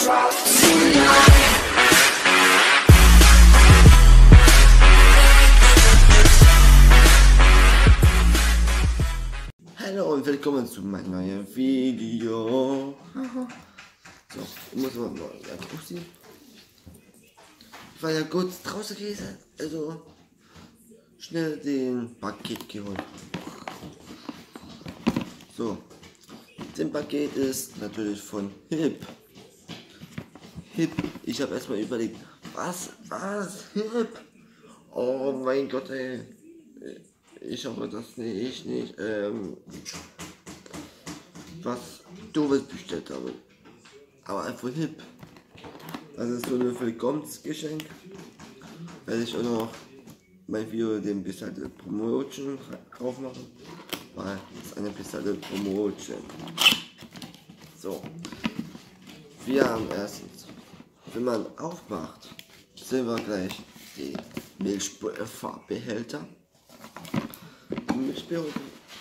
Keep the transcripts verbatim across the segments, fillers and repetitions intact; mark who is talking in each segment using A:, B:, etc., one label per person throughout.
A: Hallo und willkommen zu meinem neuen Video. So, ich muss mal ja, aufziehen. Ich war ja kurz draußen gewesen, also schnell den Paket geholt. So, das Paket ist natürlich von Hip. Hip, ich habe erstmal überlegt, was, was, Hip? Oh mein Gott, ey. Ich hoffe, dass nicht, ich nicht, ähm, was Doofes bestellt habe. Aber einfach Hip. Das ist so ein Willkommensgeschenk. Werde ich auch noch mein Video den bezahlte Promotion drauf machen. Weil es ist eine bezahlte Promotion. So. Wir haben erstens, wenn man aufmacht, sehen wir gleich die Milchfarbehälter. Milchbehälter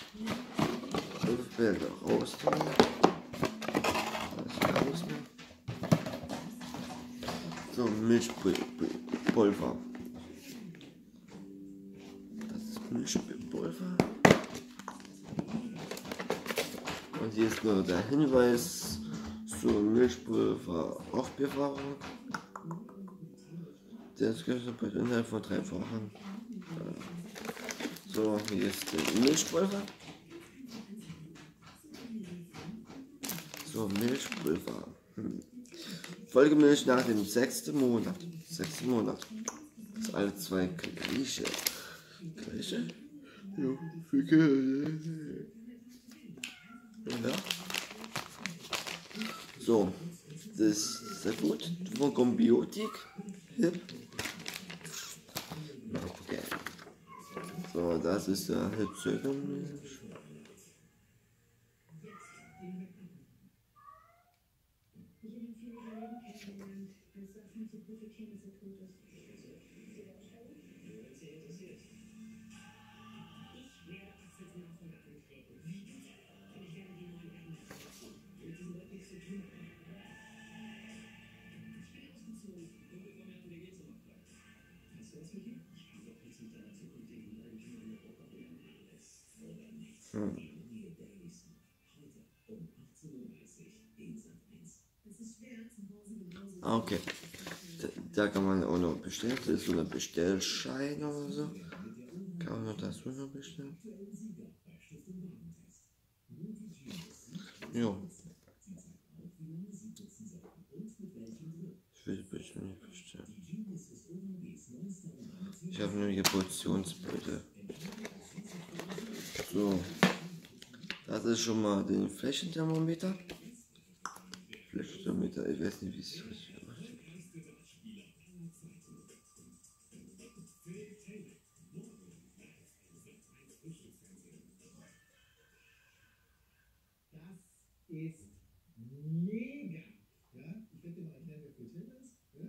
A: rausnehmen. rausnehmen. So, Milchpulver. Das ist Milchpulver. Und hier ist nur der Hinweis zur Milchpulver Aufbewahrung. Das gibt es innerhalb von drei Wochen. So, hier ist der Milchpulver. So, Milchpulver. Hm. Folgemilch nach dem sechsten Monat. Sechsten Monat. Das ist alle zwei gleiche. Gleiche? Ja, für ja. So, das ist sehr gut. Von Kombiotik. Hip. Okay. So, das ist der Hip-Milch. Hm. Okay, da, da kann man auch noch bestellen. Das ist so eine Bestellschein oder so. Kann man das noch bestellen? Jo. Ich will bestimmt nicht bestellen. Ich habe nur die Portionsbeutel. So, das ist schon mal den Flächenthermometer. Flächenthermometer, ich weiß nicht, wie es richtig ist.
B: Ist mega. Ja, ich werde dir mal erklären, wer Filter ist. Ja?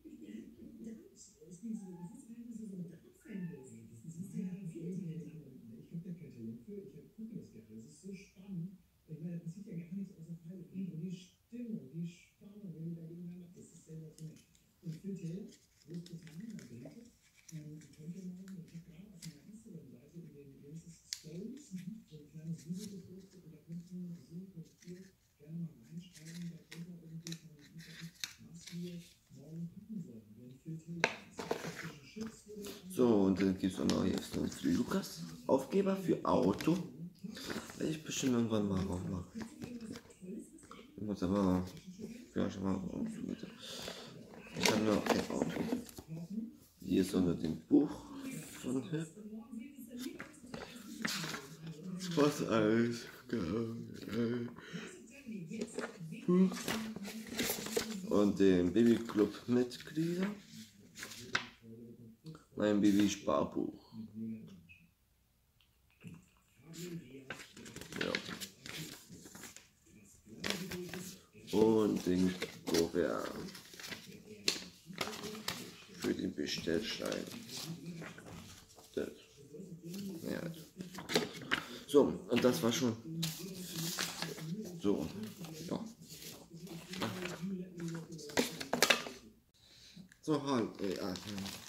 B: Es ging so, das ist eigentlich so ein Dorfsendung. Das ist ja ein Filter. Ich habe da kein Talent für. Ich gucke das gerne. Das ist so spannend. Ich meine, da passiert ja gar nichts außer Fall. Und die Stimmung, die Spannung, wenn die da gegeneinander, das ist sensationell. Und Filter, wo ist das an? Also, ähm, könnt ihr mal, ich habe gerade auf meiner Instagram-Seite in den Genesis Stories so ein kleines Video gepostet und da könnt ihr so könnt ihr gerne mal reinschreiben, da drunter irgendwie von was wir morgen gucken sollen, wenn Filter ist.
A: So, und dann gibt es auch noch jetzt noch für Lukas Aufgeber für Auto. Werde ich bestimmt irgendwann mal auch machen. Ich muss aber vielleicht mal auch so mit. Ich habe noch kein Auto. Hier ist unter dem Buch von Hip. Was alles und den Babyclub Mitglieder. Mein Baby-Sparbuch. Ja. Und den Korea für den Bestellschein. Das. Ja. So, und das war schon. So, ja. So, halt, äh, ah,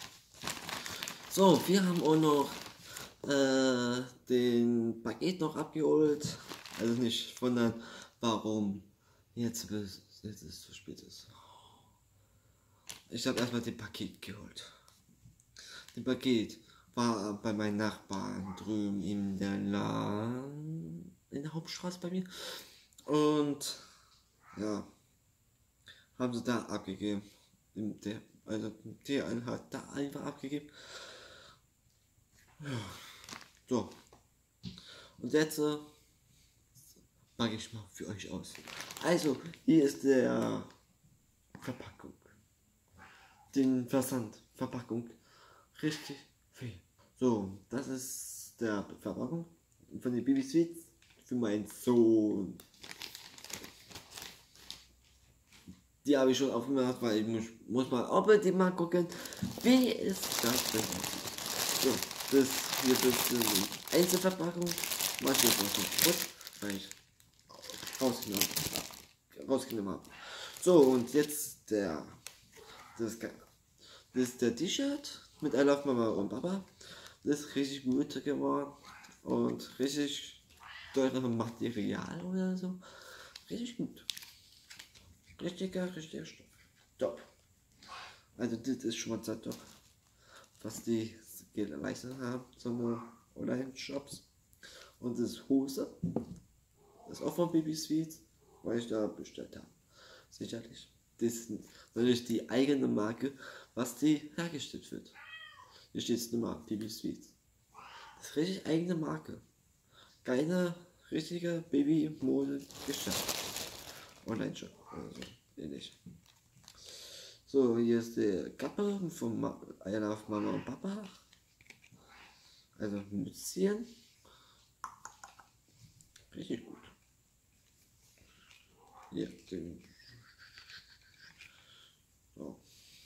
A: so, wir haben auch noch äh, den Paket noch abgeholt. Also nicht wundern, warum jetzt, bis, jetzt ist es zu spät ist. Ich habe erstmal den Paket geholt. Das Paket war bei meinen Nachbarn drüben in der La in der Hauptstraße bei mir. Und ja, haben sie da abgegeben. In der, also die Einheit da einfach abgegeben. Ja. So. Und jetzt äh, packe ich mal für euch aus. Also, hier ist der Verpackung. Den Versand, Verpackung. Richtig viel. So, das ist der Verpackung von den Baby Sweets für meinen Sohn. Die habe ich schon aufgemacht, weil ich muss, muss mal unbedingt mal gucken, wie ist das denn? So, das hier ist eine Einzelverpackung. Was ich jetzt noch kurz, weil ich rausgenommen, rausgenommen habe. So, und jetzt der, das ist, das ist der T-Shirt mit I Love Mama und Papa. Das ist richtig gut geworden und richtig teures Material oder so. Richtig gut. Richtiger, richtiger Stoff. Top. Also das ist schon mal top, was die geleistet haben, so Online-Shops. Und das ist Hose. Das ist auch von Baby Sweets, weil ich da bestellt habe. Sicherlich. Das ist natürlich die eigene Marke, was die hergestellt wird. Hier steht es Nummer Baby Sweets. Das ist richtig eigene Marke. Keine richtige Baby-Mode-Geschäft. Online-Shop oder so ähnlich. So, hier ist die Kappe von Ma I Love Mama und Papa. Also Mützchen. Richtig gut. Hier, den. So.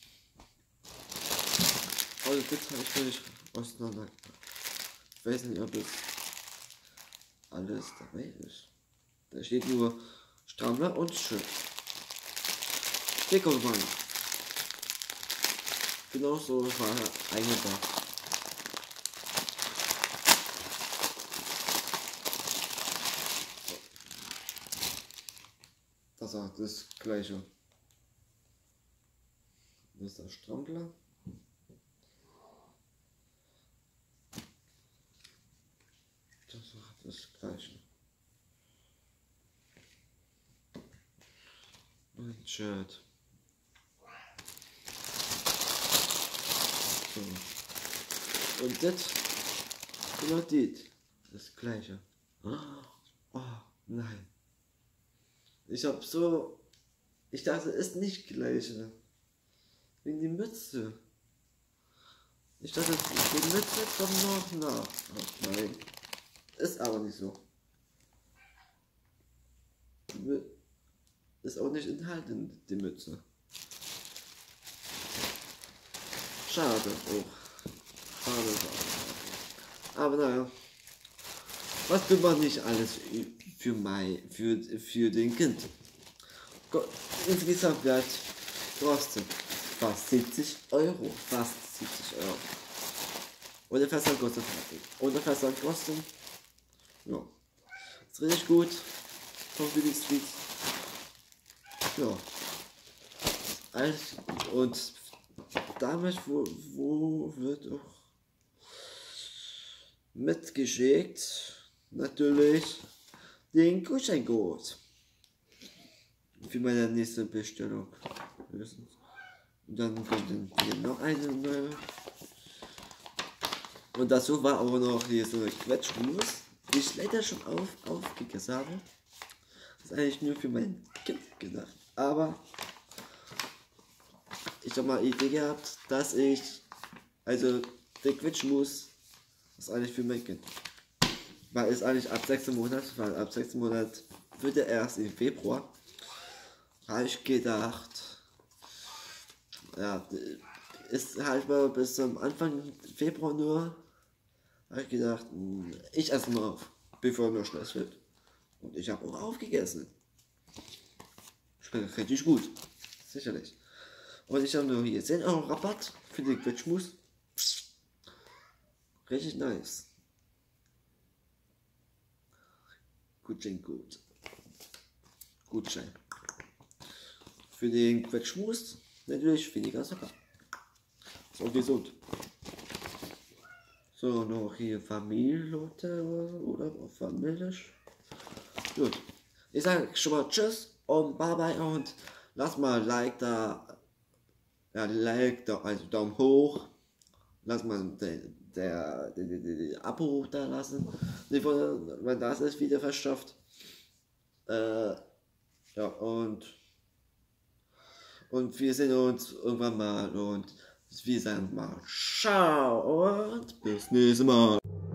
A: Also das habe ich völlig auseinander. Ich weiß nicht, ob es alles dabei ist. Da steht nur Strammler und Schild. Stickermann. Genau so war er eingebracht. Das ist das gleiche. Das ist der Strampler. Das ist das gleiche. Ein Shirt. So. Und das, genau das, das gleiche. Oh, nein. Ich hab so, ich dachte, es ist nicht gleiche. Wegen die Mütze. Ich dachte, die Mütze kommt noch nach. Oh, nein. Ist aber nicht so. Ist auch nicht enthalten, die Mütze. Schade. Oh. Schade, schade. Aber naja. Was tut man nicht alles für mein, für, für den Kind? Insgesamt wird kostet fast siebzig Euro. Fast siebzig Euro. Und der Versand kostet Und der Versand kostet. Ja. Ist richtig gut. Von Baby Sweets. Ja. Alles. Und damit wo, wo wird auch mitgeschickt natürlich den Gutscheincode für meine nächste Bestellung. Und dann kommt hier noch eine neue. Und dazu war auch noch hier so eine Quetschmus, die ich leider schon auf, aufgegessen habe. Das ist eigentlich nur für mein Kind gedacht. Aber ich habe mal die Idee gehabt, dass ich, also der Quetschmus ist eigentlich für mein Kind. Weil es eigentlich ab sechsten Monat, weil ab sechsten Monat wird er erst im Februar. Habe ich gedacht, ja, ist halt mal bis zum Anfang Februar nur. Habe ich gedacht, ich esse mal auf, bevor mir Stress wird. Und ich habe auch aufgegessen. Schmeckt richtig gut, sicherlich. Und ich habe nur hier zehn Euro Rabatt für den Quetschmus. Richtig nice. Gutscheincode. Gutschein. Für den Quetschmus natürlich weniger Zucker. Ist auch gesund. So, noch hier Familienlotte oder Familie. Gut. Ich sage schon mal Tschüss und Bye Bye und lasst mal Like da. Ja, Like da, also Daumen hoch. Lass mal den der, der, der, der Abo da lassen, wenn das ist wieder verschafft. Äh, ja, und, und wir sehen uns irgendwann mal und wir sagen mal ciao und bis nächstes Mal.